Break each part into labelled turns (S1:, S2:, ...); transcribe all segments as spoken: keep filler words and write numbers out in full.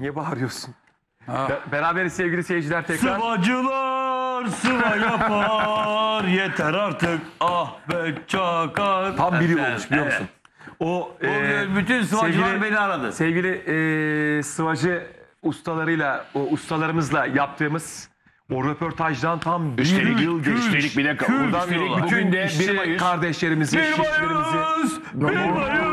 S1: Niye bağırıyorsun? Be beraberiz sevgili seyirciler tekrar.
S2: Sıvacılar sıva yapar yeter artık Ahmet Çakar.
S1: Tam bir yıl olmuş biliyor musun? O
S2: e, bütün sıvacılar
S1: sevgili,
S2: beni aradı.
S1: Sevgili e, sıvacı ustalarıyla, o ustalarımızla yaptığımız o röportajdan tam bir
S3: üstelik,
S1: yıl geçmiş.
S3: Üstelik bir dakika.
S1: Buradan
S3: Üstelik
S1: bütün
S3: bugün de
S1: işçi
S3: bir Mayıs.
S1: kardeşlerimizi,
S2: Bir
S1: işçilerimizi...
S2: Mayıs, bir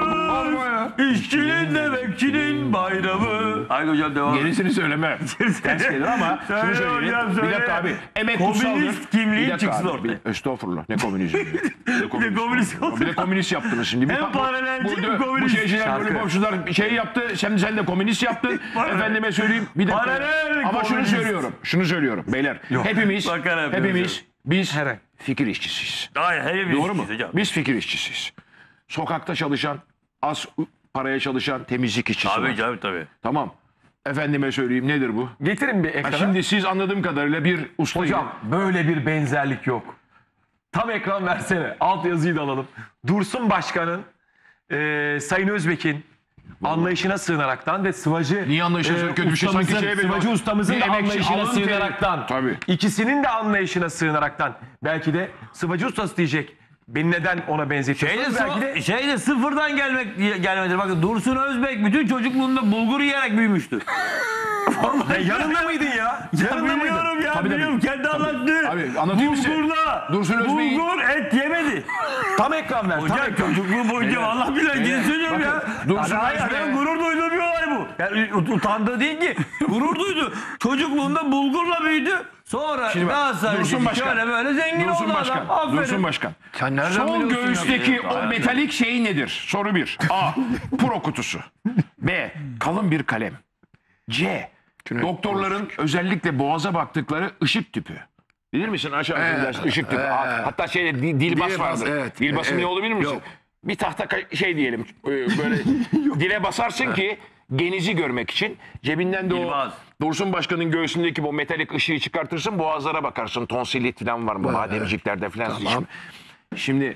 S2: Mayıs, işçinin de bekçinin bayramı. Haydi hocam devam.
S3: Gerisini söyleme. Ters gelir ama şunu söyleyeyim.
S2: hocam,
S3: Bir
S2: söyle.
S3: dakika abi. Emek
S2: Komünist
S3: kutsaldır.
S2: kimliğin
S3: Bir dakika
S2: çıksın
S3: abi,
S2: ortaya.
S3: bir- Estağfurullah. Ne komünizmi? Ne
S2: Bir de komünist olsun.
S3: Bir de komünist yaptınız şimdi.
S2: Hem
S3: Bu- bu-
S2: paralelci
S3: bu-
S2: hem
S3: Bu
S2: komünist.
S3: şeyciler,
S1: Şarkı.
S3: böyle boşçular şey yaptı. Sen, sen de komünist yaptın. Efendime söyleyeyim. Bir dakika.
S2: Paralel
S3: Ama şunu
S2: komünist.
S3: söylüyorum. Şunu söylüyorum beyler. Hepimiz,
S2: Bakar yapıyoruz
S3: hepimiz biz
S1: Her ay.
S3: fikir işçisiyiz.
S2: Hayır, hepimiz
S3: Doğru mu?
S2: hocam.
S3: Biz fikir işçisiyiz. Sokakta çalışan, az paraya çalışan temizlik işçisi
S2: Tabii
S3: var.
S2: tabii tabii.
S3: Tamam. Efendime söyleyeyim nedir bu?
S1: Getirin bir
S3: Ha,
S1: ekrana.
S3: şimdi siz anladığım kadarıyla bir ustayı...
S1: Hocam böyle bir benzerlik yok. Tam ekran versene. Alt yazıyı da alalım. Dursun Başkan'ın, e, Sayın Özbek'in anlayışına sığınaraktan ve sıvacı
S3: Niye anlayışına sığınarak? Kötü bir şey sanki
S1: ustamızın,
S3: şeye benziyor.
S1: sıvacı ustamızın
S3: Bir
S1: da
S3: emekçi,
S1: anlayışına
S3: alın teri.
S1: sığınaraktan,
S3: Tabii.
S1: ikisinin de anlayışına sığınaraktan belki de sıvacı ustası diyecek. Beni neden ona benzetiyorsunuz?
S2: Şeyde,
S1: Belki de
S2: şeyde sıfırdan gelmek gelmedir. Bakın Dursun Özbek bütün çocukluğunda bulgur yiyerek büyümüştü.
S1: ya yanında mıydın ya? Yanında mıydın?
S2: Biliyorum ya
S3: Tabii,
S2: biliyorum
S3: tabii.
S2: kendi anlattı.
S3: Abi, anlatayım size.
S2: Bulgurla.
S3: Dursun Özbek'in-
S2: Bulgur et yemedi.
S1: Tam ekran ver. Tam
S2: Hocam
S1: ekran.
S2: çocukluğu boyunca Allah bilir ciddi söylüyorum ya.
S3: Dursun
S2: Hayır,
S3: Özbek-
S2: hayır, gurur duyduğu bir olay bu. Yani ut- utandığı değil ki. Gurur duydu. Çocukluğunda bulgurla büyüdü. Sonra
S3: Şimdi bak,
S2: Galatasaray
S3: Dursun Başkan.
S2: şöyle böyle zengin
S3: Dursun
S2: oldu
S3: Başkan.
S2: adam. Aferin.
S3: Dursun Başkan.
S4: Sen nereden
S3: Sol
S4: biliyorsun
S3: göğüsteki
S4: ya?
S3: o metalik şey nedir? Soru bir. A. Pro kutusu. B. Kalın bir kalem. C. Doktorların özellikle boğaza baktıkları ışık tüpü. Bilir misin aşağı
S4: Evet,
S3: yukarı ışık tüpü.
S4: evet.
S3: Hatta şeyde dil, dilbas
S4: Dilbas,
S3: vardır.
S4: evet.
S3: Dilbasın
S4: Evet.
S3: ne olduğunu bilir misin?
S4: Yok.
S3: Bir tahta ka- şey diyelim e, böyle dile basarsın ki genizi görmek için. Cebinden de o
S2: Dilbaz.
S3: Dursun Başkan'ın göğsündeki bu metalik ışığı çıkartırsın, boğazlara bakarsın. Tonsillit falan var mı? Bademciklerde falan.
S4: Tamam.
S3: Şimdi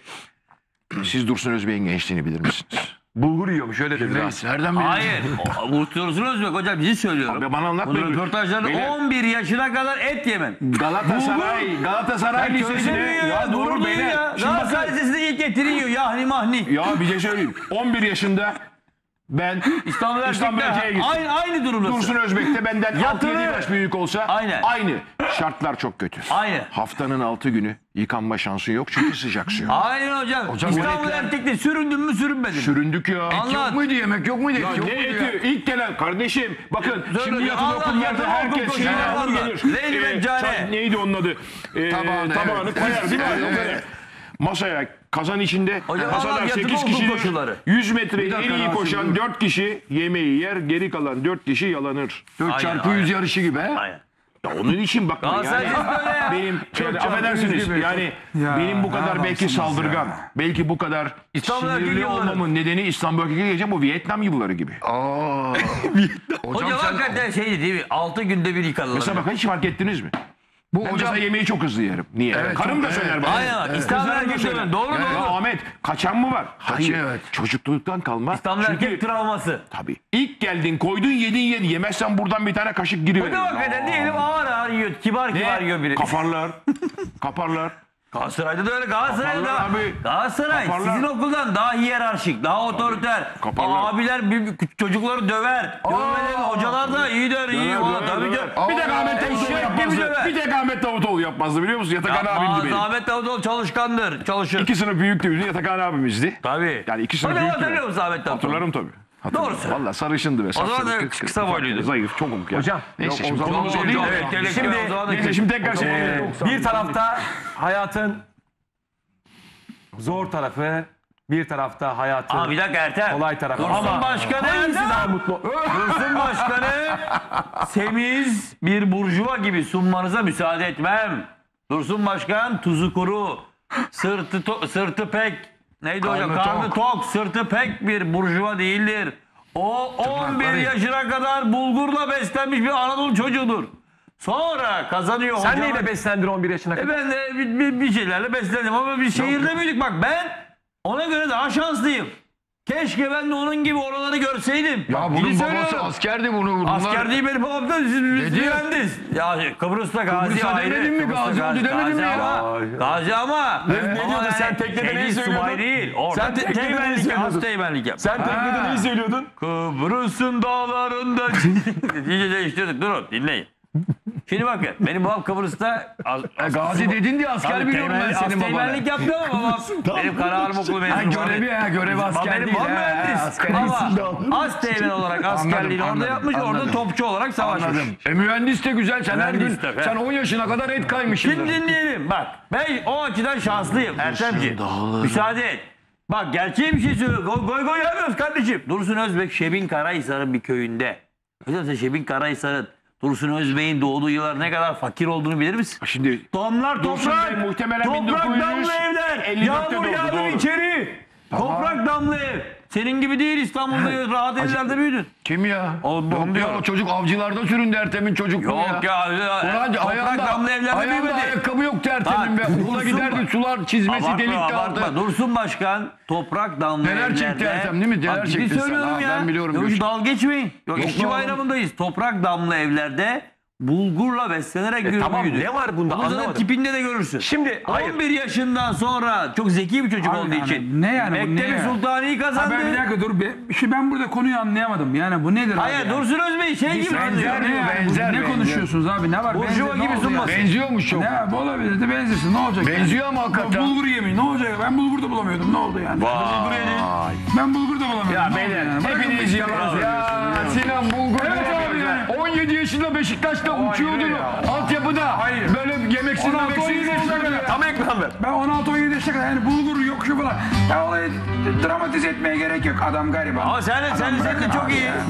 S3: siz Dursun Özbek'in gençliğini bilir misiniz?
S1: Bulgur yiyormuş öyle dedi.
S4: Reis, nereden biliyorsun?
S2: Hayır. O- Bu Dursun Özbek hocam bizi söylüyorum.
S3: Abi bana anlatmayın.
S2: Bunun röportajlarında
S3: Beyler.
S2: on bir yaşına kadar et yemem.
S3: Galatasaray, Galatasaray
S2: Ya
S3: Lisesi'ne
S2: ya,
S3: ya
S2: gurur
S3: doğru
S2: duyuyor
S3: beyler.
S2: ya.
S3: Şimdi
S2: Galatasaray
S3: bakın.
S2: Lisesi'nde ilk etini yiyor. Yahni mahni.
S3: Ya bir şey söyleyeyim. on bir yaşında ben
S2: İstanbul
S3: İstanbul
S2: Erkek'te
S3: Erkek'e gittim.
S2: aynı, aynı durumdasın.
S3: Dursun Özbek de benden altı yedi yaş büyük olsa
S2: Aynen.
S3: aynı. Şartlar çok kötü.
S2: Aynı.
S3: Haftanın altı günü yıkanma şansın yok çünkü sıcak su yok.
S2: Aynen hocam. İstanbul
S3: yemekler-
S2: Erkek'te süründün mü sürünmedin mi?
S3: Süründük ya.
S2: Anlat.
S4: Yok muydu yemek yok muydu? Et
S3: Ya
S4: yok
S3: ne
S4: muydu ya?
S3: eti? İlk gelen kardeşim bakın
S2: Söyle
S3: şimdi
S2: hocam,
S3: yatılı
S2: Allah
S3: okullarda
S2: yatılı
S3: herkes
S2: okul
S3: şeyini
S2: koşuyor,
S3: alır
S2: Allah.
S3: gelir.
S2: Leyli Meccane.
S3: çay- neydi onun adı? Ee,
S4: Tabağını,
S3: tabağını
S4: evet.
S3: koyar değil mi?
S4: Evet,
S3: O kadar.
S4: evet.
S3: Masaya kazan içinde
S2: Hocam, Allah
S3: kazalar
S2: yatılı
S3: sekiz
S2: okul
S3: kişi
S2: koşulları.
S3: yüz metreyi
S4: Bir
S3: en
S4: dakika
S3: iyi
S4: Rasim,
S3: koşan
S4: buyur.
S3: dört kişi yemeği yer geri kalan dört kişi yalanır.
S4: dört çarpı yüz yarışı gibi he?
S2: Aynen.
S3: Ya onun için bakma
S2: Galatasaray
S3: yani.
S2: Lisesi böyle ya.
S3: Benim yani
S4: çarpı
S3: affedersiniz
S4: yüz gibi.
S3: yani
S4: Ya,
S3: benim bu
S4: ne
S3: kadar belki
S4: adamsınız
S3: saldırgan,
S4: ya.
S3: belki bu kadar
S2: İstanbul Erkek
S3: sinirli
S2: yılları.
S3: olmamın nedeni İstanbul Erkek'e geleceğim bu Vietnam yılları gibi.
S4: Aa.
S2: Hocam,
S4: hocam sen
S2: hakikaten şeydi değil mi? Altı günde bir yıkanırlar.
S3: Mesela bak hiç fark ettiniz mi?
S4: bu
S3: Ben
S4: hocam
S3: mesela yemeği çok hızlı yerim. Niye?
S4: Evet,
S3: Karım
S4: çok-
S3: da söyler
S4: evet.
S3: bana.
S2: Aynen bak. İstanbul
S3: Kızlarım da
S2: Erkek
S3: söyler.
S2: söyler. Doğru
S3: Ya
S2: doğru.
S3: Ahmet kaçan mı var? Hayır.
S4: evet.
S3: Çocukluktan kalma.
S2: İstanbul
S3: Çünkü
S2: Erkek travması.
S3: tabii ilk geldin koydun yedin yedin. Yemezsen buradan bir tane kaşık giriyor.
S2: Hocam hakikaten diyelim ağır ağır yiyor. Kibar kibar yiyor biri.
S3: Kaparlar. Kaparlar.
S2: Galatasaray'da da öyle. Galatasaray'da
S3: Kaparlar abi.
S2: Galatasaray
S3: Kaparlar.
S2: sizin okuldan daha hiyerarşik, daha otoriter.
S3: Kaparlar.
S2: Abiler bir- çocukları döver. Dövmelerin hocalar da iyi der, iyi.
S3: Döver,
S2: Valla
S3: döver,
S2: tabii
S3: döver.
S2: canım.
S3: Bir tek Ahmet Davutoğlu
S2: eşek gibi
S3: yapmazdı.
S2: döver.
S3: Bir tek Ahmet Davutoğlu yapmazdı biliyor musun? Yatakhane abimdi
S2: Yapmaz.
S3: benim.
S2: Ahmet Davutoğlu çalışkandır, çalışır.
S3: İki sınıf büyüktü bizim Yatakhane abimizdi.
S2: Tabii.
S3: Yani iki sınıf
S2: Hocam
S3: büyüktü.
S2: hatırlıyor musun Ahmet Davutoğlu?
S3: Hatırlarım tabii.
S2: Doğru söylüyor.
S3: Valla sarışındı ve
S2: zaman da
S3: saçlı,
S2: kısa boyluydu.
S3: Zayıf, çok omuk ya.
S1: Hocam,
S3: Neyse
S4: yok,
S3: şimdi
S4: o zaman
S3: konumuz o
S4: o
S3: değil
S4: zaman-
S3: de.
S2: Evet,
S1: Şimdi-
S2: şimdi, o zaman da
S3: Neyse şimdi tekrar şey
S1: Ee, bir tarafta hayatın zor tarafı, bir tarafta hayatın
S2: Aa, bir dakika Ertem.
S1: kolay tarafı.
S2: Dursun
S1: Ama
S2: Başkanı
S1: hangisi daha mutlu?
S2: Dursun Başkanı semiz bir burjuva gibi sunmanıza müsaade etmem. Dursun Başkan tuzu kuru, sırtı to- sırtı pek, neydi hocam?
S4: Karnı
S2: Karnı
S4: tok.
S2: tok, sırtı pek bir burjuva değildir. O on bir
S4: Tırnakları-
S2: yaşına kadar bulgurla beslenmiş bir Anadolu çocuğudur. Sonra kazanıyor
S1: Sen
S2: hocam.
S1: neyle beslendin on bir yaşına
S2: E
S1: kadar?
S2: ben de bir, bir, bir şeylerle beslendim ama bir şehirde büyüdük. Bak ben ona göre daha şanslıyım. Keşke ben de onun gibi oraları görseydim.
S4: Ya
S2: Bak,
S4: bunun
S2: ciddi
S4: babası
S2: söylüyorum.
S4: askerdi bunu. Bunlar...
S2: Asker değil benim babam da siz mühendis. Ya Kıbrıs'ta Gazi
S4: Kıbrıs'a
S2: ayrı.
S4: demedin mi?
S2: Kıbrıs'ta
S4: Gazi oldu demedin mi ya?
S2: ama, Gazi ama.
S1: Ne- ne
S2: Ama
S1: diyordun?
S2: yani
S1: Sen teknede
S2: şey
S1: neyi
S2: değil,
S1: söylüyordun?
S2: subay değil. Orada
S1: Sen teknede neyi
S2: teğmenlik yap.
S1: söylüyordun?
S2: Az teğmenlik yap.
S1: Sen teknede neyi söylüyordun?
S2: Kıbrıs'ın dağlarında iyice değiştirdik. Durun dinleyin. Şimdi bakın benim babam Kıbrıs'ta az,
S4: E,
S2: az-
S4: Gazi dedin diye asker
S2: Tabii
S4: biliyorum ben
S2: teğmenlik-
S4: senin
S2: az
S4: babanı.
S2: teğmenlik yaptı ama babam benim Karaharp Okulu mezunu.
S4: Ha, görevi ha görevi asker
S2: Benim
S4: değil.
S2: babam
S4: ha,
S2: mühendis.
S4: asker
S2: Ama
S4: değil.
S2: az teğmen olarak askerliğini orada
S4: anladım,
S2: yapmış. Orada
S4: anladım.
S2: topçu olarak savaşmış.
S4: Anladım. E, mühendis de güzel. Sen her gün
S2: Mühendis de,
S4: sen on yaşına kadar et kaymışsındır.
S2: Şimdi dinleyelim bak. Ben o açıdan şanslıyım Ertemciğim. Müsaade et. Bak gerçeği bir şey söylüyorum. Goy goy, goy yapmıyoruz kardeşim. Dursun Özbek Şebin Karahisar'ın bir köyünde. Özellikle Şebin Karahisar'ın Dursun Özbek'in doğduğu yıllar ne kadar fakir olduğunu bilir misin?
S3: Şimdi
S2: Damlar
S3: Dursun
S2: toprak,
S3: Bey muhtemelen
S2: toprak
S3: bin dokuz yüz
S2: damlı evler,
S3: elli dörtte
S2: yağmur
S3: doğdu,
S2: yağdı
S3: doğru.
S2: içeri. Toprak damlı ev. Senin gibi değil İstanbul'da rahat evlerde büyüdün.
S4: Kim ya?
S2: Oğlum,
S4: Yok ya
S2: diyorum.
S4: o çocuk avcılarda süründü Ertem'in çocukluğu
S2: Yok
S4: ya.
S2: ya, ya
S4: Ulan
S2: toprak
S4: ayağında,
S2: damlı evlerde
S4: ayağında
S2: büyümedi.
S4: ayakkabı yoktu Ertem'in be.
S2: Bak,
S4: Okula
S2: Dursun
S4: giderdi
S2: bak.
S4: sular çizmesi
S2: Abartma,
S4: delikti
S2: abartma.
S4: altı.
S2: Dursun Başkan toprak damlı
S4: Neler
S2: evlerde.
S4: çekti Ertem, değil mi? Neler
S2: Bak, ciddi
S4: çekti sen?
S2: söylüyorum
S4: Ha,
S2: ya.
S4: ben biliyorum,
S2: Yok,
S4: Gülşen.
S2: dalga geçmeyin. Yok,
S4: Yok
S2: işçi
S4: mu oğlum?
S2: bayramındayız. Toprak damlı evlerde bulgurla beslenerek büyüdü.
S1: tamam, ne var bunda?
S2: Onu zaten
S1: Anlamadım.
S2: tipinde de görürsün.
S1: Şimdi hayır.
S2: on bir yaşından sonra çok zeki bir çocuk
S5: Abi
S2: olduğu
S5: yani,
S2: için.
S5: ne yani bu,
S2: Mektebi
S5: ne ya?
S2: Sultani'yi
S5: Ha,
S2: kazandı.
S5: ben bir dakika dur. be- Şu ben burada konuyu anlayamadım. Yani bu nedir abi?
S2: Hayır
S5: yani?
S2: Dursun Özbey şey gibi
S4: benzer
S2: anlıyor.
S5: Ne,
S4: mi?
S5: yani? Bu-
S4: benzer,
S5: ne
S4: benzer.
S5: konuşuyorsunuz abi? Ne var?
S2: Burjuva
S5: Benzer, ne
S2: gibi
S5: oldu
S2: sunmasın.
S5: yani?
S4: Benziyormuş çok.
S5: Ne abi olabilirdi benzesin ne olacak?
S4: Benziyor ama
S5: yani?
S4: hakikaten.
S5: Bulgur yemeği ne olacak? Ben bulgur da bulamıyordum ne oldu yani? Bulgur yedim. Ben bulgur da bulamıyordum.
S3: Ya
S5: ne oldu
S3: beyler,
S5: yani? Bırakın
S3: hepiniz
S5: bu
S3: yalan
S5: işi.
S4: Ya Sinan Bulgur.
S5: Evet abi yani.
S4: on yedi yaşında Beşiktaş'ta uçuyordu. Altyapıda.
S5: Hayır.
S4: Böyle yemeksiz
S5: on altı on
S4: yemeksiz.
S5: yedi yaşına kadar.
S1: Tam ekran ver.
S5: Ben on altı on yedi yaşına kadar yani bulgur yok şu falan. Ya olayı dramatize etmeye gerek yok. Adam gariban.
S2: Ama sen, sen, sen de
S5: bırakın
S2: çok
S5: abi
S2: iyi.
S5: ya.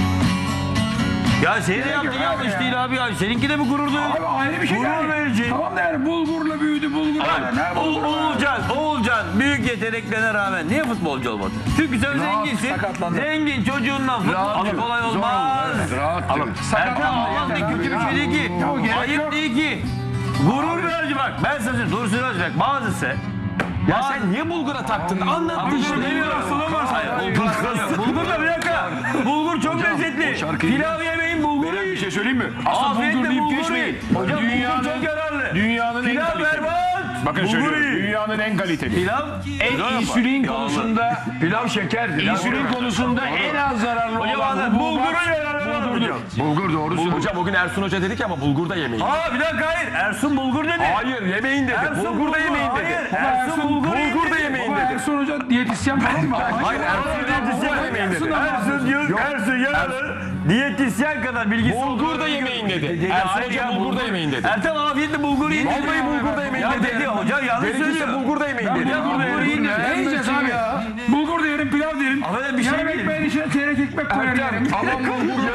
S2: Ya senin de yaptığın
S5: yok abi
S2: yanlış
S5: ya.
S2: değil abi ya. Seninki de bu gurur duyuyor.
S5: Abi ayrı bir şey
S2: Gurur
S5: yani.
S2: verici.
S5: Tamam da yani bulgurla büyüdü bulgur.
S2: Bak,
S5: Ne
S2: O-
S5: bulgur?
S2: Oğulcan, Oğulcan büyük yeteneklerine rağmen niye futbolcu olmadı? Çünkü sen zenginsin.
S5: sakatlandı.
S2: Zengin çocuğundan futbol kolay olmaz.
S4: Rahat.
S2: Erkan Allah ne kötü bir şey değil ki.
S5: Ya o gerek
S2: Ayıp
S5: yok.
S2: değil ki. Gurur verici bak. Ben sana söyleyeyim. Dursun Özbek bazısı.
S1: Ya sen niye bulgura taktın? Anlat
S2: Bulgur
S1: işte.
S2: demiyorum. Hayır, bulgur hastalığı. Bulgur da bir dakika. Bulgur çok lezzetli.
S4: şarkıyı-
S2: Pilav yemeyin bulguru
S3: bir
S2: yiyin.
S3: şey söyleyeyim mi? Aslında bulgur
S2: Afiyetle
S3: deyip
S2: bulgur
S3: geçmeyin.
S2: yiyin. Hocam
S3: Dünyanın-
S2: bulgur çok yararlı.
S3: Dünyanın en
S2: Pilav
S3: kaliteli.
S2: berbat.
S3: Bakın
S2: bulgur
S3: söylüyorum.
S2: yiyin.
S3: Dünyanın en kaliteli.
S2: Pilav.
S3: En insülin konusunda
S4: Pilav şekerdir.
S3: insülin konusunda en az zararlı
S2: Hocam
S3: olan
S2: adam bulgurun
S3: hububat
S2: yararlı var hocam.
S4: Bulgur doğru söylüyor.
S1: Hocam bugün Ersun Hoca dedi ki ama bulgur da yemeyin.
S2: Aa bir dakika hayır. Ersun bulgur dedi.
S1: Hayır yemeyin dedi.
S2: Ersun
S1: bulgur da yemeyin
S2: hayır.
S1: dedi.
S2: Ersun bulgur yiyin
S1: Bulgur da
S2: dedi.
S1: yemeyin
S5: Baba
S1: dedi.
S5: Ersun Hoca diyetisyen falan mı?
S1: Hayır Ersun Hoca bulgur da yemeyin dedi.
S2: Ersun diyor. Ersun yararlı. Diyetisyen kadar bilgisi
S1: Bulgur da yemeyin dedi. Ersun
S2: Hayır
S1: Hoca
S2: ya,
S1: bulgur da yemeyin dedi.
S2: Ertem afiyetle bulgur yiyin.
S1: Vallahi bulgur da yemeyin
S2: Ya
S1: dedi.
S2: dedi hocam yanlış
S1: Gerekirse
S2: söylüyor.
S1: bulgur da yemeyin dedi.
S2: Ya bulgur da yiyin dedi.
S5: Ne yiyeceğiz abi? Bulgur da yerim, pilav da yerim.
S2: Affedersin, bir şey
S5: Yarım
S2: mi
S5: ekmeğin içine çeyrek ekmek koyar yerim.
S4: Aman bulgur.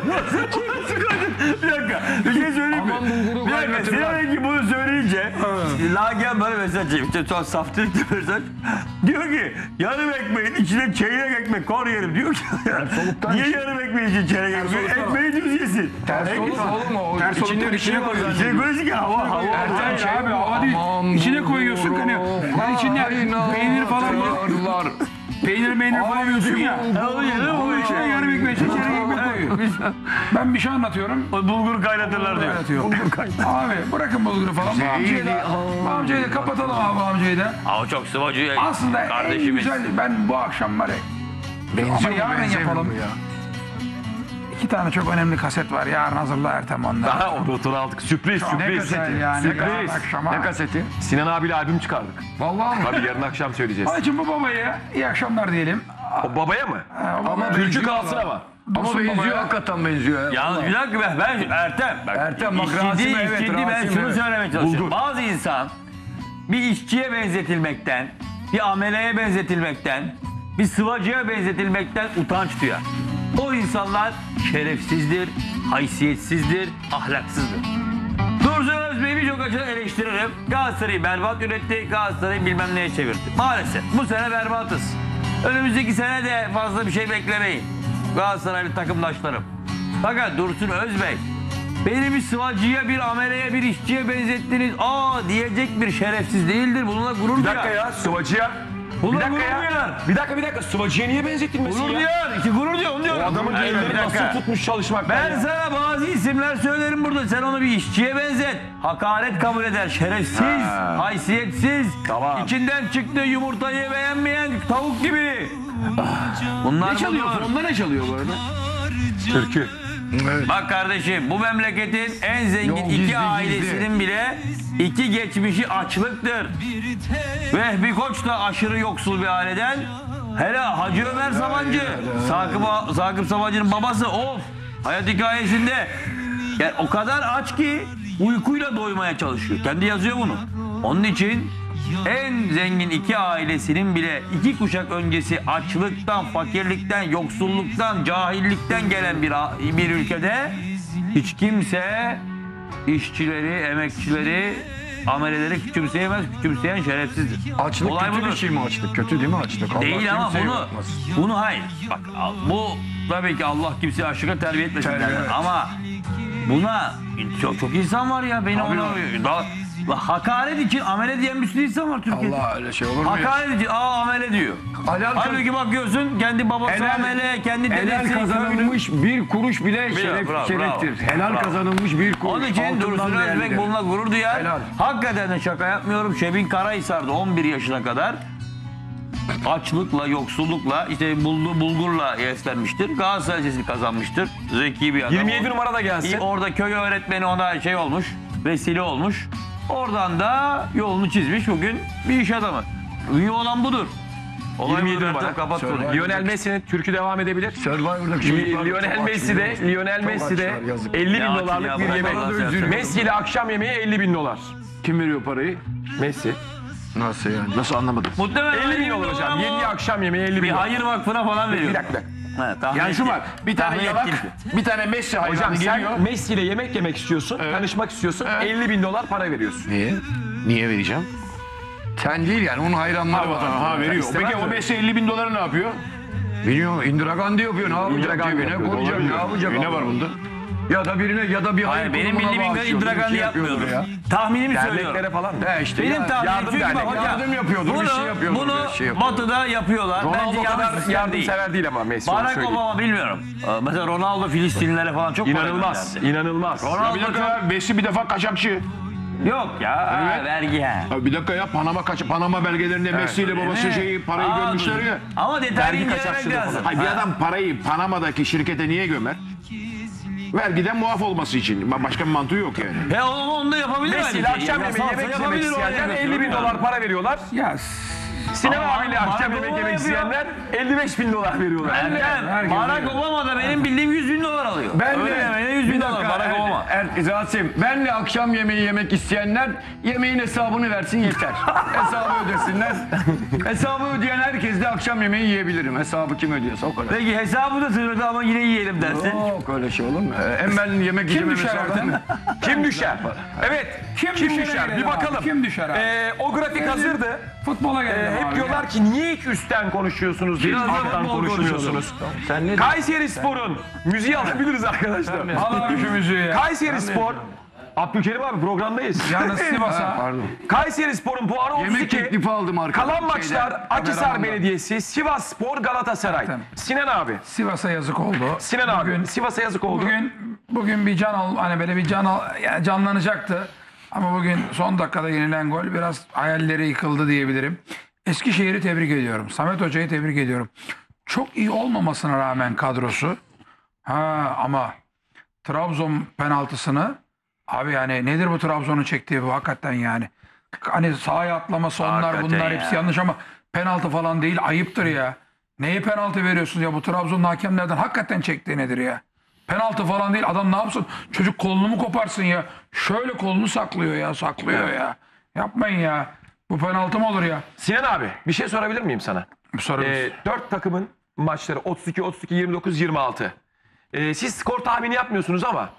S2: Bir dakika bir şey söyleyeyim mi?
S4: Aman bulguru
S2: Bir dakika
S4: kaynatırlar.
S2: Sinan Engin bunu söyleyince Lagen bana mesaj çekmiş. İşte çok saftirikli mesaj. Diyor ki yarım ekmeğin içine çeyrek ekmek kor yerim diyor ki. Niye yarım ekmeğin içine çeyrek ekmek? Ekmeği düz yesin.
S4: Ters olur mu oğlum o?
S5: Ters olup
S4: İçinde bir şey var.
S2: Şey koyuyorsun ki hava hava.
S5: Hayır
S4: şey
S5: abi
S4: var.
S5: hava değil.
S4: Aman
S5: İçine koyuyorsun hani. Yani içinde peynir falan var.
S4: var.
S5: Peynir meynir koyuyorsun ya.
S2: Onu yerim
S5: Onun
S2: onu
S5: içine
S2: yerim.
S5: yarım ekmeğin içine çeyrek ekmek koyuyor. Ben bir şey anlatıyorum.
S2: O bulgur kaynatırlar diyor.
S5: Anlatıyor. Abi bırakın bulguru falan. Bu amcayı da, bu amcayı da kapatalım abi bu amcayı da.
S2: Ama çok sıvacı
S5: Aslında en
S2: kardeşimiz.
S5: güzel ben bu akşam var ya. Ama yarın yapalım. İki tane çok önemli kaset var. Yarın hazırla Ertem onlar.
S1: Daha o notunu aldık. Sürpriz
S5: Ne
S1: sürpriz.
S5: güzel yani. Yarın
S1: Sürpriz.
S5: akşama.
S4: Ne kaseti?
S1: Sinan abiyle albüm çıkardık.
S4: Vallahi mı?
S1: Tabii yarın akşam söyleyeceğiz.
S5: Onun için bu babaya iyi akşamlar diyelim.
S1: O babaya mı?
S5: Ha, o babaya-
S1: Türkü
S4: benziyor
S1: kalsın
S4: ama.
S1: ama.
S4: Ama
S5: Dursun
S4: benziyor
S5: babaya.
S4: hakikaten benziyor. ya.
S2: Yalnız bir dakika ben, ben Ertem. Bak,
S4: Ertem, bak,
S2: işçi
S4: Rasim,
S2: değil,
S4: evet,
S2: işçi değil, ben
S4: Rasim,
S2: şunu
S4: evet.
S2: söylemeye çalışıyorum.
S1: Bulgur.
S2: Bazı insan bir işçiye benzetilmekten, bir ameleye benzetilmekten, bir sıvacıya benzetilmekten utanç duyar. O insanlar şerefsizdir, haysiyetsizdir, ahlaksızdır. Dursun Özbey'i birçok açıdan eleştiririm. Galatasaray'ı berbat yönetti, Galatasaray'ı bilmem neye çevirdi. Maalesef bu sene berbatız. Önümüzdeki sene de fazla bir şey beklemeyin. Galatasaraylı takımdaşlarım. Fakat Dursun Özbey beni bir sıvacıya, bir ameleye, bir işçiye benzettiniz. Aa diyecek bir şerefsiz değildir. Bununla gurur
S1: Bir
S2: duyar.
S1: dakika ya sıvacıya.
S2: Bunlar
S1: Bir dakika
S2: gurur
S1: ya.
S2: duyar.
S1: Bir dakika bir dakika. Sıvacıya niye benzetilmesin
S2: Gurur
S1: ya?
S2: duyar. İşte gurur diyor. Onu diyorum.
S1: O adamın
S2: Hayır, bir
S1: elleri
S2: dakika.
S1: nasıl tutmuş çalışmaktan
S2: Ben
S1: ya.
S2: sana bazı isimler söylerim burada. Sen onu bir işçiye benzet. Hakaret kabul eder. Şerefsiz, haysiyetsiz.
S1: Tamam.
S2: İçinden çıktığı yumurtayı beğenmeyen tavuk gibi. Bunlar
S3: Ne çalıyor?
S2: bunlar.
S3: Fonda ne çalıyor bu arada?
S1: Türkü.
S2: Bak kardeşim, bu memleketin en zengin
S4: Yok,
S2: iki
S4: gizli,
S2: ailesinin bile iki geçmişi açlıktır. Vehbi Koç da aşırı yoksul bir aileden. Hele Hacı Ömer Sabancı, Sakıp, Sakıp Sabancı'nın babası, of hayat hikayesinde yani o kadar aç ki uykuyla doymaya çalışıyor. Kendi yazıyor bunu. Onun için en zengin iki ailesinin bile iki kuşak öncesi açlıktan, fakirlikten, yoksulluktan, cahillikten gelen bir bir ülkede hiç kimse işçileri, emekçileri, ameleleri küçümseyemez, küçümseyen şerefsizdir.
S4: Açlık
S2: Olay
S4: kötü
S2: budur.
S4: bir şey mi açlık? Kötü değil mi açlık? Allah
S2: Değil ama
S4: kimseyi
S2: bunu,
S4: yapmaz.
S2: bunu hayır. Bak bu tabii ki Allah kimseyi açlıkla terbiye etmesin
S4: Terbiye,
S2: derler.
S4: evet.
S2: Ama buna çok, çok insan var ya beni ona da, hakaret için amele diyen bir sürü insan var Türkiye'de.
S4: Allah öyle şey olur mu? ya?
S2: Hakaret için aa amele diyor.
S4: Helal,
S2: Halbuki bakıyorsun kendi babası
S4: Helal-
S2: amele, kendi
S4: helal
S2: dedesi köylü.
S4: kazanılmış bir kuruş bile şeref,
S2: bravo,
S4: şereftir.
S2: bravo.
S4: Helal
S2: Bravo.
S4: kazanılmış bir kuruş.
S2: Onun için
S4: altından
S2: Dursun
S4: değerlidir.
S2: Özbek bununla gurur duyar.
S4: Helal.
S2: Hakikaten de şaka yapmıyorum. Şebin Karahisar'da on bir yaşına kadar açlıkla, yoksullukla, işte bulduğu bulgurla beslenmiştir. Galatasaray Lisesi'ni kazanmıştır. Zeki bir adam.
S1: yirmi yedi
S2: O-
S1: numara da gelsin.
S2: Orada köy öğretmeni ona şey olmuş, vesile olmuş. Oradan da yolunu çizmiş. Bugün bir iş adamı. Ünlü olan budur. Olay
S1: yirmi yedi
S2: budur.
S1: numara.
S2: Kapat
S4: Söyle.
S2: konuyu.
S1: Lionel Messi'nin türkü devam edebilir.
S4: Survivor'daki çocuklar da
S1: Lionel
S4: çok
S1: Messi
S4: aç,
S1: de
S4: biliyor musun?
S1: Lionel
S4: Çok
S1: Messi de
S4: açlar, yazık.
S1: elli bin
S2: Ya,
S1: dolarlık
S2: ya,
S1: bir
S2: bırak
S1: yemek.
S2: Allah seni.
S1: Messi ile akşam yemeği elli bin dolar.
S3: Kim veriyor parayı?
S1: Messi.
S4: Nasıl yani?
S3: Nasıl anlamadım?
S2: Muhtemelen
S1: elli bin dolar hocam.
S2: ama
S1: Yediği akşam yemeği elli
S2: bir
S1: bin dolar.
S2: hayır vakfına falan veriyor.
S1: Bir dakika.
S2: Ha, tahmin
S3: Yani şu
S2: ettim.
S3: var. Bir tane
S2: Tahmin
S3: yalak,
S2: ettim.
S3: bir tane Messi hayranı
S1: Hocam
S3: geliyor.
S1: sen Messi ile yemek yemek istiyorsun, tanışmak istiyorsun. elli bin dolar para veriyorsun.
S3: Niye? Niye vereceğim?
S4: Sen değil yani onun hayranları var.
S3: Ha, ha veriyor.
S1: istemez
S3: Peki o
S1: mi?
S3: Messi elli bin doları ne yapıyor?
S4: Biliyor musun? Indira Gandhi yapıyor. Ne yapacak?
S1: Indira Gandhi
S4: Cebine
S1: yapıyor,
S4: koyacak.
S1: doğru
S4: Ne yapacak?
S3: E, ne var bunda?
S4: Ya da birine ya da bir
S2: Hayır,
S4: hayır
S2: benim
S4: kurumuna
S2: bildiğim
S4: bağışlıyordur,
S2: Indira
S4: bir
S2: Gandhi
S4: şey yapıyordur
S2: yapmıyordur.
S4: ya.
S2: Tahminimi
S1: Derneklere
S2: söylüyorum.
S1: falan.
S4: He işte
S2: Benim
S4: ya,
S2: tahminim
S1: yardım
S2: çünkü bak
S1: dernek,
S2: hocam.
S4: yardım yapıyordur, bir
S2: bunu,
S4: şey yapıyordur,
S2: Bunu
S4: bir şey yapıyordur.
S2: Batı'da yapıyorlar.
S1: Ronaldo
S2: Bence yanlış
S1: kadar
S2: sistem
S1: yardımsever değil ama Messi, onu
S2: Barack
S1: söyleyeyim.
S2: Obama bilmiyorum. Ee, Mesela Ronaldo Filistinlilere falan çok para
S1: İnanılmaz,
S2: gönderdi.
S1: inanılmaz.
S3: Ya
S2: Ronaldo
S3: bir dakika
S2: çok...
S3: ya, Messi bir defa kaçakçı.
S2: Yok ya,
S3: Evet.
S2: vergi ha.
S3: Ya bir dakika ya Panama kaç Panama belgelerinde Messi ile babası
S2: Evet.
S3: şeyi parayı
S2: Aa,
S3: gömmüşler ya.
S2: Ama detaylı
S1: Vergi
S2: incelemek
S1: kaçakçılığı
S2: lazım.
S1: falan.
S3: Hayır bir
S2: Ha.
S3: adam parayı Panama'daki şirkete niye gömer? Vergiden muaf olması için. Ba- Başka bir mantığı yok yani.
S2: He onu, onu da yapabilir
S1: Messi ile
S2: bence.
S1: akşam yemeği
S2: Yasalsa
S1: yemek yemek
S2: yapabilir,
S1: isteyenler
S2: oraya
S1: elli bin
S2: götürüyor.
S1: dolar para veriyorlar.
S5: Ya
S1: Sinan
S2: Ama
S1: abiyle
S2: Barack
S1: akşam
S2: Obama
S1: yemek yemek
S2: yapıyor.
S1: isteyenler elli beş bin dolar veriyorlar.
S2: Erken,
S5: Herkes
S2: Barack
S5: veriyor.
S2: Obama da benim bildiğim yüz bin dolar alıyor.
S4: Ben
S2: Öyle
S4: de
S2: yemeğine yüz bin
S4: bir
S2: dolar
S4: dakika
S2: Barack
S4: er,
S2: Obama.
S4: er, Rasim, benle akşam yemeği yemek isteyenler yemeğin hesabını versin yeter. Hesabı ödesinler. Hesabı ödeyen herkes de akşam yemeği yiyebilirim. Hesabı kim ödüyorsa o kadar.
S2: Peki hesabı da sınırdı ama yine yiyelim dersin.
S4: Yok öyle şey olur mu? Ee, Hem ben yemek yiyeceğim hem
S5: düşer
S4: hesabı
S5: oradan?
S4: mı?
S1: Kim düşer? Evet. Kim,
S5: Kim düşere
S1: düşer? Bir
S5: gelelim abi,
S1: bakalım.
S5: kim düşer abi?
S1: Ee, o grafik hazırdı.
S5: Futbola
S1: Ee,
S5: gelelim
S1: hep
S5: abi.
S1: diyorlar ki niye hiç üstten konuşuyorsunuz, hiç
S2: Biraz da
S1: alttan
S2: futbol
S1: konuşmuyorsunuz.
S2: Sen ne
S1: Kayseri Spor'un müziği alabiliriz arkadaşlar.
S5: Al abi şu müziği ya.
S1: Kayseri Spor, Abdülkerim abi programdayız.
S5: Yalnız Sivas'a
S4: Pardon.
S1: Kayseri Spor'un puanı
S4: Yemek
S1: otuz iki.
S4: teklifi aldım arkadaşlar.
S1: Kalan maçlar Akhisar
S4: kameramandan.
S1: Belediyesi, Sivas Spor, Galatasaray.
S5: Tamam.
S1: Sinan abi.
S5: Sivas'a yazık oldu.
S1: Sinan abi.
S5: Bugün,
S1: Sivas'a yazık oldu.
S5: bugün bugün bir can al, hani böyle bir can al, yani canlanacaktı. Ama bugün son dakikada yenilen gol biraz hayalleri yıkıldı diyebilirim. Eskişehir'i tebrik ediyorum. Samet Hoca'yı tebrik ediyorum. Çok iyi olmamasına rağmen kadrosu. Ha ama Trabzon penaltısını abi yani nedir bu Trabzon'un çektiği bu hakikaten yani. Hani sahaya atlaması onlar
S2: Hakikaten
S5: bunlar
S2: ya.
S5: hepsi yanlış ama penaltı falan değil ayıptır ya. Neye penaltı veriyorsunuz ya bu Trabzon'un hakemlerden hakikaten çektiği nedir ya? Penaltı falan değil adam ne yapsın? Çocuk kolunu mu koparsın ya? Şöyle kolunu saklıyor ya saklıyor ya. Yapmayın ya. Bu penaltı mı olur ya?
S1: Sinan abi bir şey sorabilir miyim sana?
S5: Sorunuz.
S1: Ee, dört takımın maçları otuz iki, otuz iki, yirmi dokuz, yirmi altı. Ee, siz skor tahmini yapmıyorsunuz ama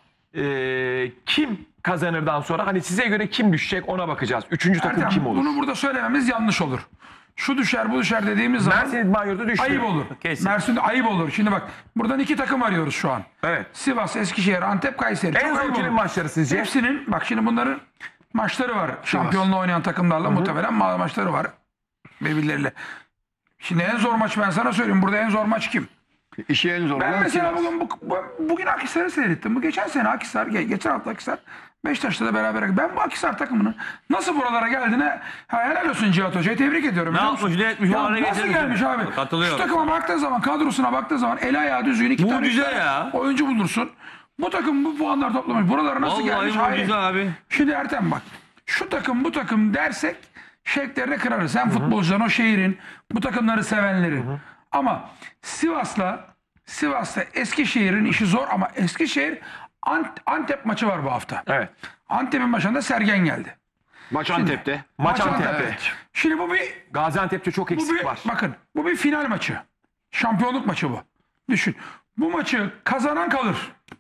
S1: ee, kim kazanırdan sonra hani size göre kim düşecek ona bakacağız. Üçüncü takım
S5: Ertem,
S1: kim olur?
S5: bunu burada söylememiz yanlış olur. Şu düşer bu düşer dediğimiz zaman
S1: Mersin İdman Yurdu düştü.
S5: ayıp olur.
S2: Kesin.
S5: Mersin ayıp olur. Şimdi bak buradan iki takım arıyoruz şu an.
S1: Evet.
S5: Sivas, Eskişehir, Antep, Kayseri.
S1: En
S5: Çok
S1: zor
S5: ayıp
S1: kimin
S5: olur.
S1: maçları sizce?
S5: Hepsinin bak şimdi bunların maçları var. Şampiyonluğu oynayan takımlarla muhtemelen ma- maçları var birbirleriyle. Şimdi en zor maç ben sana söyleyeyim. Burada en zor maç kim?
S4: İşi en zor.
S5: Ben
S4: olan
S5: mesela
S4: Sivas.
S5: bugün bu, bu- bugün Akhisar'ı seyrettim. Bu geçen sene Akhisar, ge- geçen hafta Akhisar Beşiktaş'ta da beraber. Ben bu Akhisar takımının nasıl buralara geldiğine ha, helal olsun Cihat Hoca'yı tebrik ediyorum.
S2: Ne
S5: biliyor
S2: yapmış,
S5: musun?
S2: ne etmiş,
S5: Ya
S2: o hale
S5: nasıl
S2: getirmiş.
S5: gelmiş abi?
S2: Katılıyorum.
S5: Şu takıma baktığın zaman, kadrosuna baktığın zaman el ayağı düzgün iki tane, üç
S2: Mucize
S5: tane
S2: ya.
S5: oyuncu bulursun. Bu takım bu puanlar toplamış. Buralara nasıl gelmiş?
S2: Vallahi
S5: Hayret.
S2: mucize abi.
S5: Şimdi Ertem bak. Şu takım bu takım dersek şevklerini kırarız. Hem futbolcuların, o şehrin, bu takımları sevenleri. Ama Sivas'la Sivas'ta Eskişehir'in işi zor ama Eskişehir Ant- Antep maçı var bu hafta.
S1: Evet.
S5: Antep'in başında Sergen geldi.
S4: Maç Antep'te.
S1: Maç
S5: Maç
S1: Antep'te.
S5: Antep'te. Şimdi bu bir
S1: Gaziantep'te çok
S5: bu
S1: eksik
S5: bir
S1: var.
S5: bakın bu bir final maçı. Şampiyonluk maçı bu. Düşün. Bu maçı kazanan kalır.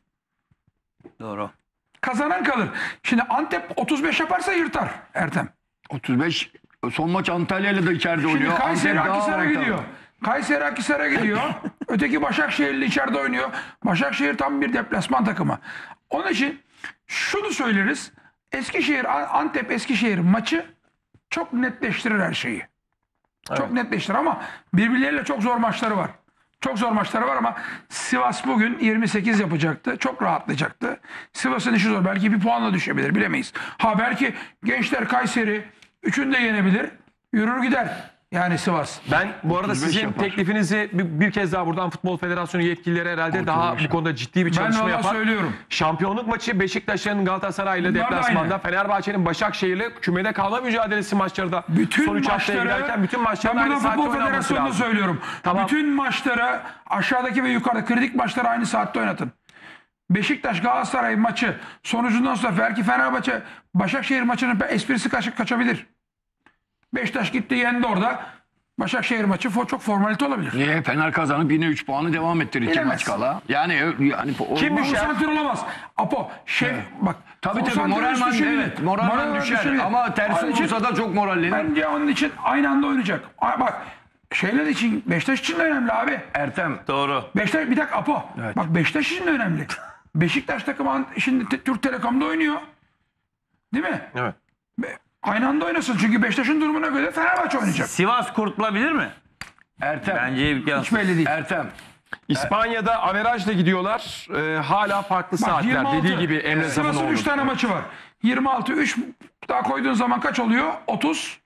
S2: Doğru.
S5: Kazanan kalır. Şimdi Antep otuz beş yaparsa yırtar Ertem.
S4: otuz beş. Son maç Antalya'yla da içeride
S5: Şimdi
S4: oynuyor.
S5: Kayseri
S4: Antep daha
S5: Akhisar'a
S4: ortada.
S5: gidiyor. Kayseri Akhisar'a gidiyor. Öteki Başakşehirli içeride oynuyor. Başakşehir tam bir deplasman takımı. Onun için şunu söyleriz. Eskişehir, Antep Eskişehir maçı çok netleştirir her şeyi. Çok netleştirir ama birbirleriyle çok zor maçları var. Çok zor maçları var ama Sivas bugün yirmi sekiz yapacaktı. Çok rahatlayacaktı. Sivas'ın işi zor. Belki bir puanla düşebilir. Bilemeyiz. Ha belki Gençler Kayseri üçünü de yenebilir. Yürür gider. Yani Sivas.
S1: Ben bu arada
S4: otuz beş
S1: sizin
S4: yapar.
S1: teklifinizi bir, bir kez daha buradan Futbol Federasyonu yetkilileri herhalde daha bu konuda ciddi bir
S5: Ben
S1: çalışma
S5: valla
S1: yapar.
S5: söylüyorum.
S1: Şampiyonluk maçı Beşiktaş'ın Galatasaray'la
S5: Bunlar da
S1: deplasmanda,
S5: aynı.
S1: Fenerbahçe'nin Başakşehir'le kümede kalma mücadelesi maçları da
S5: Bütün
S1: son üç haftaya
S5: maçları,
S1: giderken bütün maçların
S5: ben
S1: aynı
S5: burada
S1: saatte
S5: Futbol
S1: oynanması
S5: Federasyonu'na
S1: lazım.
S5: söylüyorum.
S1: Tamam.
S5: Bütün maçları aşağıdaki ve yukarıda kritik maçları aynı saatte oynatın. Beşiktaş Galatasaray maçı sonucundan sonra belki Fenerbahçe Başakşehir maçının esprisi kaç, kaçabilir. Beşiktaş gitti yendi orada. Başakşehir maçı fo- çok formalite olabilir.
S4: Niye? Fener kazanıp yine üç puanı devam ettirir iki
S5: Bilemez.
S4: maç kala. Yani yani o-
S1: Kim
S4: olmaz.
S1: düşer?
S5: Konsantre olamaz. Apo şey bak.
S4: Tabii tabii
S5: konsantre
S4: moralman
S5: düşebilir.
S4: evet moralman
S5: Moralman
S4: düşer
S5: düşebilir.
S4: ama tersi
S5: Onun için
S4: olursa da çok morallenir.
S5: Bence onun için aynı anda oynayacak. Aa, bak şeyler için Beşiktaş için de önemli abi.
S4: Ertem
S2: Doğru.
S5: Beşiktaş bir dakika Apo. Bak Beşiktaş için de önemli. Beşiktaş takımı an- şimdi te- Türk Telekom'da oynuyor. Değil mi?
S1: Evet.
S5: Be- Aynı anda oynasın. Çünkü Beşiktaş'ın durumuna göre Fenerbahçe oynayacak.
S2: Sivas kurtulabilir mi?
S4: Ertem
S2: Bence imkansız.
S5: Hiç belli değil.
S4: Ertem
S1: İspanya'da averajla gidiyorlar. Ee, hala farklı
S5: Bak,
S1: saatler.
S5: yirmi altı.
S1: Dediği gibi Emre
S5: Sivas'ın
S1: Sabunoğlu.
S5: üç tane maçı var. yirmi altı üç daha koyduğun zaman kaç oluyor? otuz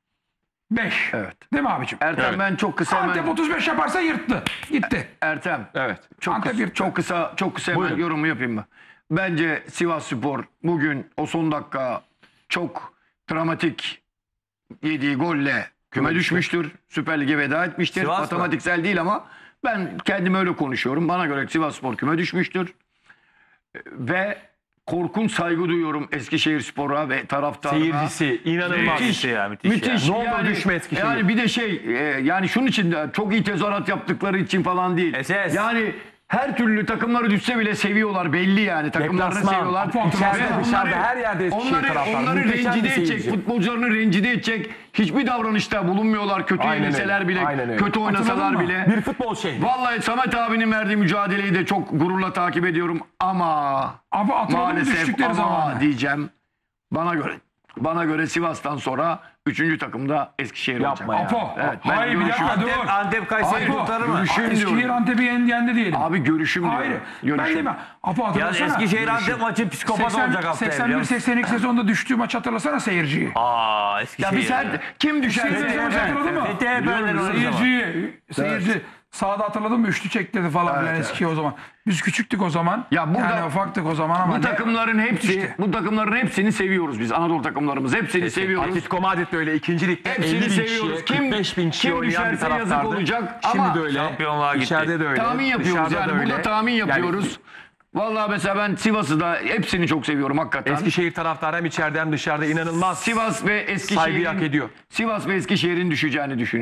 S5: beş.
S4: Evet.
S5: Değil mi abicim?
S4: Ertem
S1: Evet.
S4: ben çok kısa
S5: Antep
S4: hemen
S5: otuz beş yaparsa yırttı. Gitti.
S4: Ertem
S1: Evet.
S4: çok
S5: Antep
S4: kısa,
S5: yırttı.
S4: çok kısa çok kısa hemen
S1: Buyurun.
S4: yorumu yapayım mı? Bence Sivasspor bugün o son dakika çok dramatik yediği golle küme düşmüştür. Süper Lig'e veda etmiştir.
S2: Sivas mı?
S4: Matematiksel değil ama ben kendim öyle konuşuyorum. Bana göre Sivasspor küme düşmüştür. Ve korkunç saygı duyuyorum Eskişehirspor'a ve taraftarına.
S1: Seyircisi inanılmaz.
S2: Müthiş ya, müthiş,
S4: Müthiş.
S1: ya. Ne olur düşme Eskişehir.
S4: Yani bir de şey e, yani şunun için de çok iyi tezahürat yaptıkları için falan değil.
S2: S S.
S4: Yani her türlü takımları düşse bile seviyorlar belli yani. Takımlarını
S1: Deplasman,
S4: seviyorlar.
S1: içeride,
S4: Ve
S1: dışarıda, her yerde Eskişehir
S4: onları,
S1: taraftarı.
S4: onları
S1: Muhteşem
S4: rencide
S1: bir
S4: edecek,
S1: seyirci.
S4: futbolcularını rencide edecek hiçbir davranışta bulunmuyorlar. Kötü
S1: Aynen
S4: yenilseler
S1: öyle,
S4: bile,
S1: aynen öyle.
S4: kötü oynasalar
S5: Hatırladın mı?
S4: bile.
S1: Bir futbol şehri.
S4: Vallahi Samet abinin verdiği mücadeleyi de çok gururla takip ediyorum ama
S5: Abi hatırladın mı
S4: maalesef
S5: düştükleri
S4: ama
S5: zamanı?
S4: diyeceğim. Bana göre bana göre Sivas'tan sonra üçüncü takımda Eskişehir
S1: Yapma
S4: olacak.
S1: ya.
S5: Apo.
S4: Evet, ben
S5: Hayır bir
S4: görüşüm-
S5: dakika dur.
S2: Antep, Antep Kayseri
S5: Apo,
S2: kurtarır mı?
S4: görüşüm
S5: Eskişehir
S4: diyorum.
S5: Antep'i yendi, yendi diyelim.
S4: Abi görüşüm
S5: Hayır.
S4: diyorum.
S5: Ben
S4: Görüşüm.
S5: değil mi? Apo
S2: Ya
S5: hatırlasana.
S2: Eskişehir Antep maçı psikopat olacak haftaya.
S5: seksen
S2: biliyor
S5: bir
S2: musun?
S5: seksen iki sezonda düştüğü maç hatırlasana seyirciyi.
S2: Aa
S4: Ya
S2: Eskişehir.
S4: biz her kim düşer?
S5: seksen bir maç hatırladın mı?
S2: Fethi Efendi'nin oynadığı zaman.
S5: Seyirciyi, seyirci sahada hatırladın mı? Üçlü çektirdi falan filan
S4: evet.
S5: Eskişehir o zaman. Biz küçüktük o zaman.
S4: Ya burada-
S5: yani ufaktık o zaman ama.
S4: Bu
S5: ne-
S4: takımların hepsi,
S5: Müthişti.
S4: bu takımların hepsini seviyoruz biz. Anadolu takımlarımız hepsini seviyoruz.
S1: Atletico Madrid de öyle ikinci ligde
S4: Hepsini
S1: elli bin
S4: seviyoruz.
S1: kişiye,
S4: Kim-
S1: kırk beş bin kişiye
S4: kim
S1: oynayan bir
S4: düşerse yazık
S1: taraftardı.
S4: olacak
S1: Şimdi
S4: ama
S1: de öyle.
S2: şampiyonluğa gitti.
S1: İçeride de öyle.
S4: Tahmin yapıyoruz
S1: dışarıda
S4: yani.
S1: da öyle.
S4: Burada tahmin
S1: Yani
S4: yapıyoruz. Vallahi mesela ben Sivas'ı da hepsini çok seviyorum hakikaten.
S1: Eskişehir taraftarı hem içeride hem dışarıda inanılmaz
S4: Sivas ve
S1: saygıyı hak
S4: Eskişehir'in
S1: ediyor.
S4: Sivas ve Eskişehir'in düşeceğini düşünüyorum.